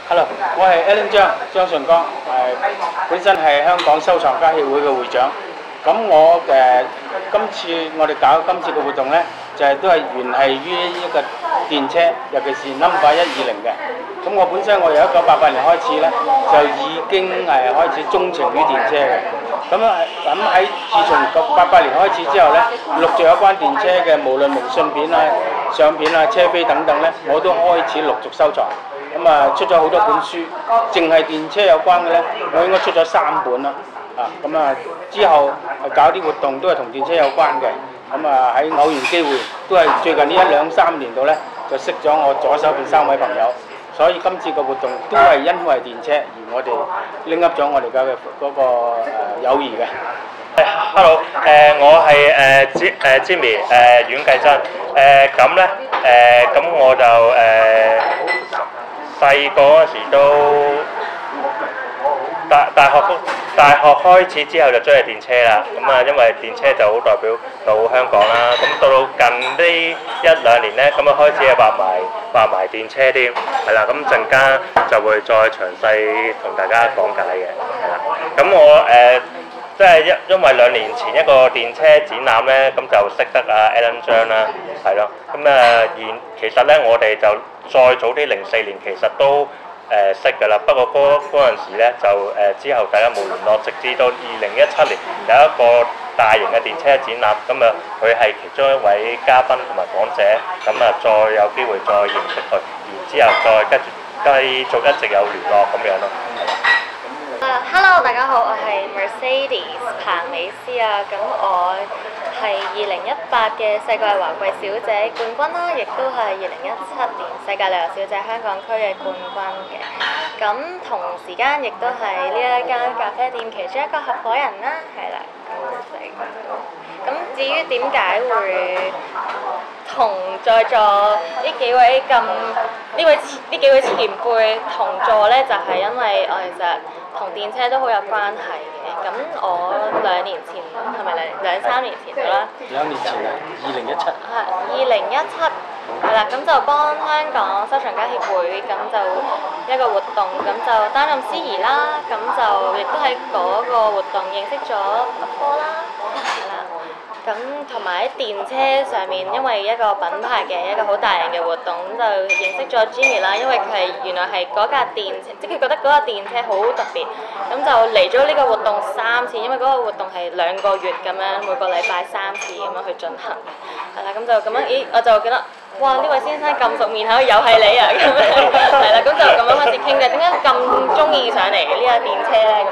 Hello，我係 Alan 張順剛，本身係香港收藏家協會嘅會長。咁今次我哋搞今次嘅活動呢，就係都係源係於一個電車，尤其是 number 120嘅。咁我本身我由1988年開始呢，就已經開始鍾情於電車嘅。咁喺自從88年開始之後呢，陸續有關電車嘅無論明信片啊、相片啊、車飛等等呢，我都開始陸續收藏。出咗好多本書，淨係電車有關嘅呢，我應該出咗3本啦。之後搞啲活動都係同電車有關嘅。喺偶然機會，都係最近呢1-2-3年度呢，就識咗我左手邊3位朋友。所以今次個活動都係因為電車而我哋拎up咗我哋嘅嗰個友誼嘅。 Hello， 我係Jimmy， 阮繼真。咁咧，咁我就細個嗰時都大學開始之後就中意電車啦。因為電車就好代表到香港啦。咁到近呢1-2年咧，咁開始係畫埋電車添，係啦。咁陣間就會再詳細同大家講解嘅，係啦。咁我即係因為2年前一個電車展覽咧，咁就識得Alan 張啦，係咯。其實咧，我哋就再早啲04年其實都識㗎啦。不過嗰陣時咧就之後大家冇聯絡，直至到2017年有一個大型嘅電車展覽，佢係其中一位嘉賓同埋講者，再有機會再認識佢，然之後再繼續一直有聯絡咁樣咯。 Hello， 大家好，我係 Mercedes 彭美詩啊。咁我係2018嘅世界華貴小姐冠軍啦，亦都係2017年世界旅遊小姐香港區嘅冠軍嘅。咁同時間亦都係呢一間咖啡店其中一個合夥人啦，係啦。咁至於點解會同在座呢幾位前輩同座呢？就係因為我其實同電車都好有關係嘅。咁我2年前係咪2-3年前到啦 2年前啊，2017。 係2017，係啦。咁就幫香港收藏家協會就一個活動，咁就擔任司儀啦。咁就亦都喺嗰個活動認識咗德哥啦，係啦。咁同埋喺電車上面，因為一個品牌嘅一個好大型嘅活動，咁就認識咗 Jimmy 啦。因為佢原來係嗰架電車，即係佢覺得嗰架電車好特別，咁就嚟咗呢個活動3次，因為嗰個活動係2個月咁樣，每個禮拜3次咁樣去進行。係啦，咁就咁樣，我就覺得哇！呢位先生咁熟面口，又係你啊咁樣，係啦，咁就咁樣開始傾嘅。點解咁中意上嚟呢架電車咧？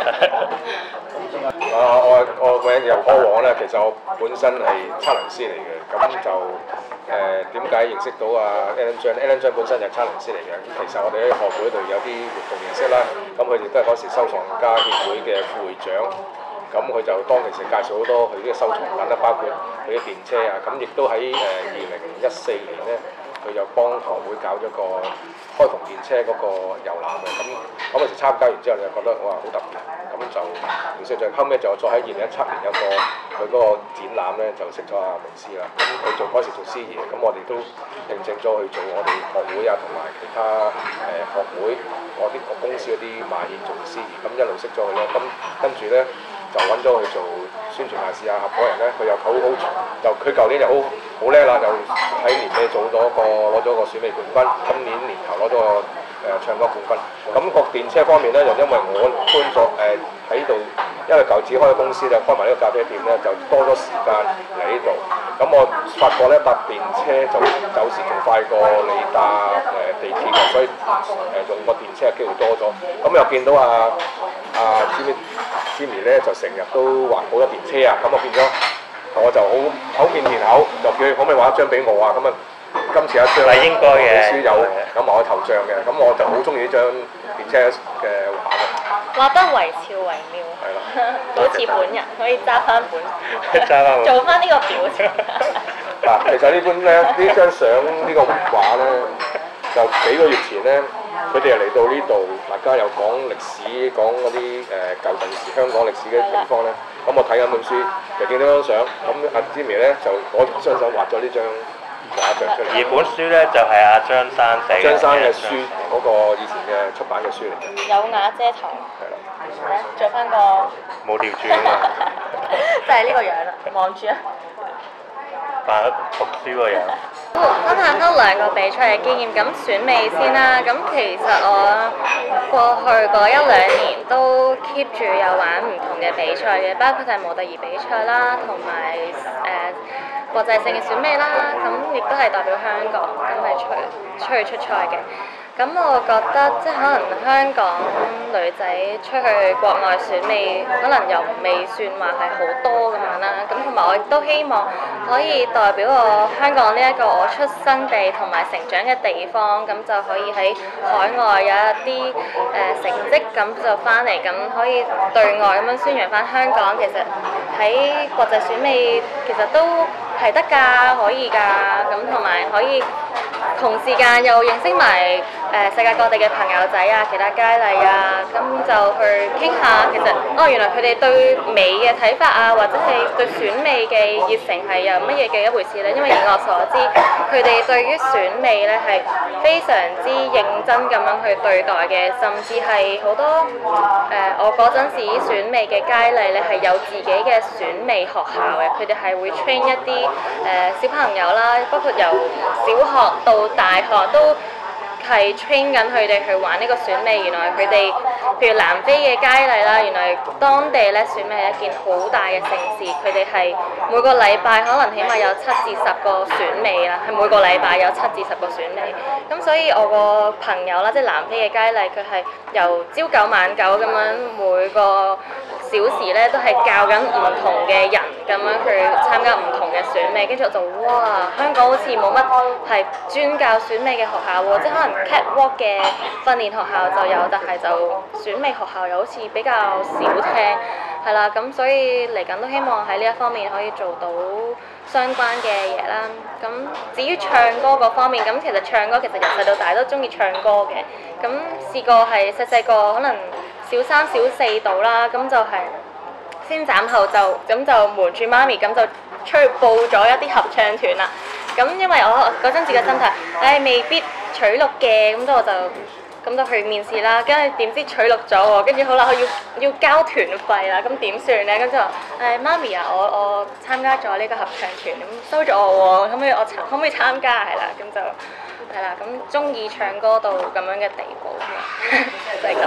我個人由過往咧，其實我本身係測量師嚟嘅，咁就點解認識到Alan 張本身就係測量師嚟嘅。咁其實我哋喺學會度有啲活動認識啦，咁佢哋都係嗰時收藏家協會嘅副會長，咁佢就當其時介紹好多佢啲收藏品啦，包括佢啲電車啊，咁亦都喺2014年咧，佢就幫學會搞咗個開篷電車嗰個遊覽嘅，咁嗰陣時參加完之後，你就覺得哇好特別，咁就認識咗。後尾就再喺2017年有個佢嗰個展覽咧，就識咗美詩啦。咁佢嗰時做司儀，咁我哋都認證咗去做我哋學會啊，同埋其他學會我啲公司嗰啲馬宴做司儀，咁一路識咗佢咯。咁跟住咧就揾咗佢做宣傳大使合夥人咧，佢又就佢舊年就好叻啦，就喺年尾攞咗個選美冠軍，今年年頭攞咗個唱歌冠軍。咁個電車方面咧，就因為我搬咗喺度，因為舊址開咗公司咧，開埋呢個咖啡店咧，就多咗時間嚟呢度。咁我發覺咧搭電車就有時仲快過你搭地鐵嘅，所以用個電車嘅機會多咗。咁又見到Jimmy 咧就成日都畫好多電車啊，咁啊變咗我就好口面皮口，就叫佢可唔可以畫一張俾我啊？咁今次一張係應該嘅，好少有咁畫我頭像嘅，咁我就好中意呢張電車嘅畫嘅。 畫得惟肖惟妙， 係啦， 好似本人可以揸翻本，做翻呢個表情。 嗱，其實呢張相呢個畫咧，就幾個月前咧，佢哋又嚟到呢度，大家又講歷史，講嗰啲舊陣時香港歷史嘅地方咧。咁我睇緊本書，就見到張相，咁Jimmy咧就攞張相畫咗呢張畫像出嚟。 而本書咧就係阿張生寫嘅。 張生嘅書嗰個以前嘅出版嘅書嚟嘅。 有瓦遮頭， 係啦。 做翻個冇調轉啊嘛， 就係呢個樣啦，望住啊！ 扮讀書個樣。 分享多兩個比賽嘅經驗，咁選美先啦。咁其實我過去嗰一兩年都 keep 住有玩唔同嘅比賽嘅，包括係模特兒比賽啦，同埋國際性嘅選美啦。咁亦都係代表香港，咁係出去出賽嘅。咁我覺得即係可能香港女仔出去國外選美，可能又未算話係好多咁樣啦。咁同埋我亦都希望可以代表我香港呢一個我出生地同埋成長嘅地方，咁就可以喺海外有一啲成績，咁就翻嚟，咁可以對外咁樣宣揚翻香港其實喺國際選美其實都係得㗎，可以㗎，咁同埋可以同時間又認識埋世界各地嘅朋友仔啊，其他佳麗啊，咁就去傾下其實原來佢哋對美嘅睇法啊，或者係對選美嘅熱誠係有乜嘢嘅一回事呢？因為以我所知，佢哋對於選美呢係非常之認真咁樣去對待嘅，甚至係好多我嗰陣時選美嘅佳麗呢係有自己嘅選美學校嘅，佢哋係會 train 一啲小朋友啦，包括由小學到大學都係 train 緊佢哋去玩呢個選美。原來佢哋譬如南非嘅佳麗啦，原來當地咧選美係一件好大嘅盛事，佢哋係每個禮拜可能起碼有7至10個選美啦，係每個禮拜有7至10個選美。咁所以我個朋友啦，即係南非嘅佳麗，佢係由朝九晚九咁樣每個小時咧都係教緊唔同嘅人咁樣去參加唔同嘅選美，跟住我就哇，香港好似冇乜係專教選美嘅學校喎，即係可能 catwalk 嘅訓練學校就有，但係就選美學校又好似比較少聽，係啦，咁所以嚟緊都希望喺呢一方面可以做到相關嘅嘢啦。咁至於唱歌嗰方面，咁其實唱歌其實由細到大都中意唱歌嘅，咁試過係細個可能小3小4度啦，咁就係先斬後奏，咁就瞞住媽咪，咁就出去報咗一啲合唱團啦。咁因為我嗰陣時嘅心態，未必取錄嘅，咁就去面試啦。跟住點知取錄咗喎，跟住好啦，我要交團費啦，咁點算呢？咁就話媽咪啊，我參加咗呢個合唱團，咁收咗我喎，可唔可以參加？係啦，咁就係啦，咁中意唱歌到咁樣嘅地步，就係咁。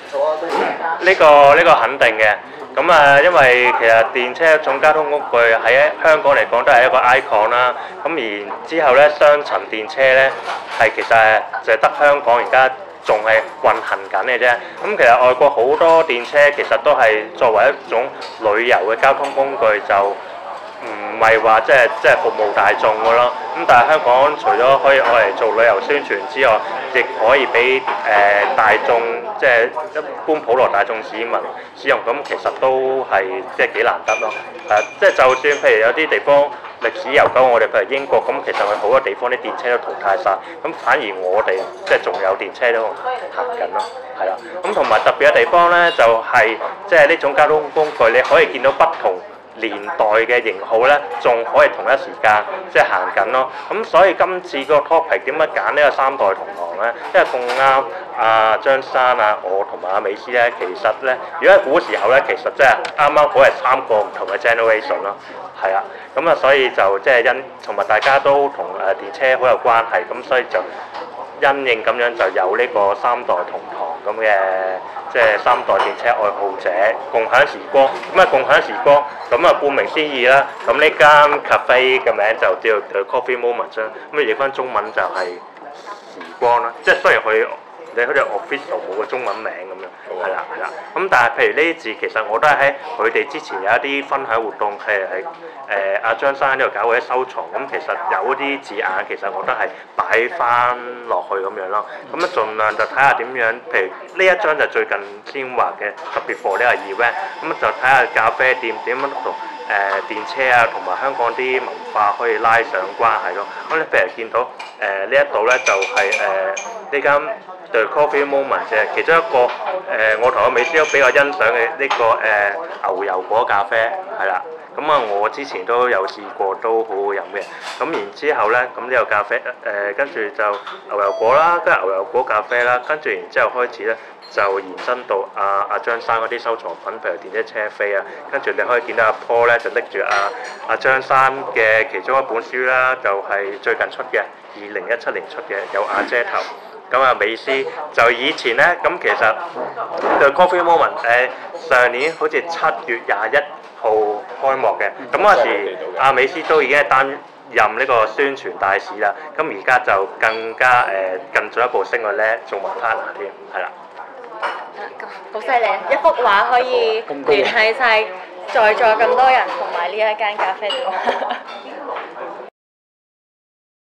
呢個肯定嘅。咁因為其實電車一種交通工具喺香港嚟講都係一個 icon 啦。咁然之後咧，雙層電車咧係其實就係得香港而家仲係運行緊嘅啫。咁其實外國好多電車其實都係作為一種旅遊嘅交通工具，就唔係話即係服務大眾嘅咯。咁但係香港除咗可以攞嚟做旅遊宣傳之外，亦可以俾大眾即係一般普羅大眾市民使用，咁其實都係即係幾難得咯。即係就算譬如有啲地方歷史悠久，我哋譬如英國咁，其實佢好多地方啲電車都淘汰晒，咁反而我哋即係仲有電車都行緊咯，係啦。咁同埋特別嘅地方咧，就係即係呢種交通工具，你可以見到不同年代嘅型號咧，仲可以同一時間即係行緊咯。咁所以今次個 topic 點解揀呢個三代同堂咧？因為咁啱阿張生啊，我同埋阿美斯咧，其實咧，如果喺古時候咧，其實即係啱啱好係3個唔同嘅 generation 咯，係啊。咁啊，所以就即係同埋大家都同電車好有關係，咁所以就因應咁樣就有呢個三代同堂咁嘅，即係三代電車愛好者共享時光。咁啊，共享時光，咁啊，顧名思義啦。咁呢間 cafe 嘅名就叫 The Coffee Moment 啦。咁啊，譯翻中文就係時光啦。即係雖然你好似 official 冇個中文名咁樣，係啦。咁但係譬如呢啲字，其實我都係喺佢哋之前有一啲分享活動，係阿張生呢度搞過啲收藏。咁其實有啲字眼，其實我都係擺翻落去咁樣咯。咁啊，盡量就睇下點樣。譬如呢一張就最近先畫嘅，特別 for 呢個 event。咁就睇下咖啡店點樣同電車啊，同埋香港啲文化可以拉上關係咯。咁你譬如見到呢一度咧，就係呢間The Coffee Moment 嘅其中一個我同阿美斯都比較欣賞嘅呢個牛油果咖啡係啦。 咁啊，我之前都有試過，都好好飲嘅。咁然之後咧，咁呢個咖啡跟住就牛油果啦，跟住牛油果咖啡啦，跟住然之後開始咧就延伸到阿張生嗰啲收藏品，譬如電車車飛啊，跟住你可以見到阿 Paul 咧就拎住阿張生嘅其中一本書啦，就係最近出嘅2017年出嘅，有阿姐頭。咁啊，美斯就以前咧，咁其實對 Coffee Moment 上年好似7月21號開幕嘅，咁嗰時阿美斯都已經係擔任呢個宣傳大使啦。咁而家就更加更進一步升個咧，做埋 partner 添，係啦。 好犀利！一幅畫可以聯繫晒在座咁多人同埋呢一間咖啡店。